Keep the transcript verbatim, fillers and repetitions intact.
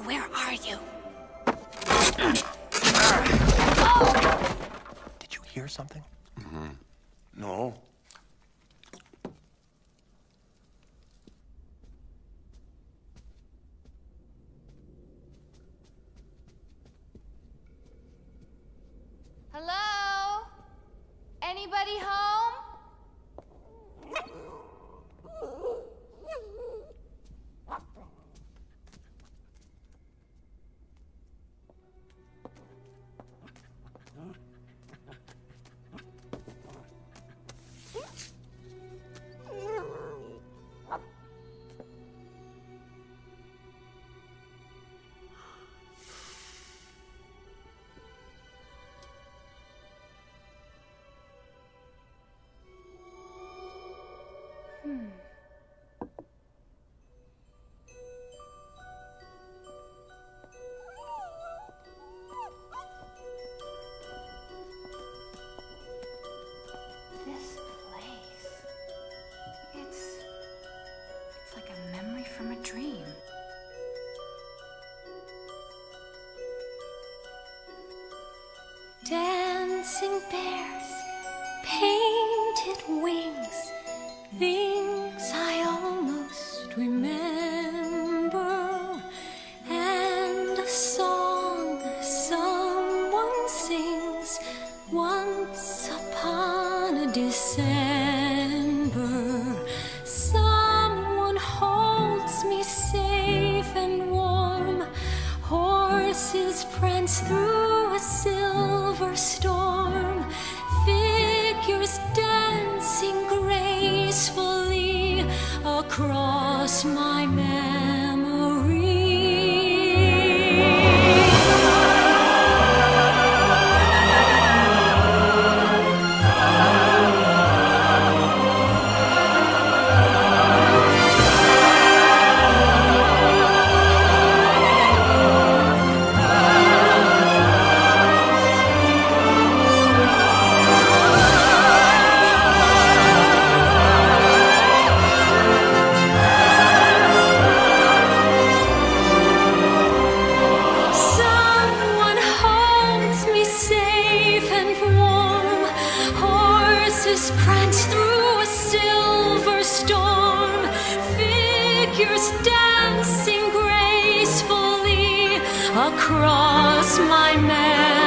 where are you? Did you hear something? Mm-hmm. No. Hello? Anybody home? Hmm. This place. It's... it's like a memory from a dream. Dancing bears, painted wings, things I almost remember, and a song someone sings once upon a December. Someone holds me safe and warm, horses prance through a silver storm, figures dancing gracefully across my memory. Prance through a silver storm, figures dancing gracefully across my memory.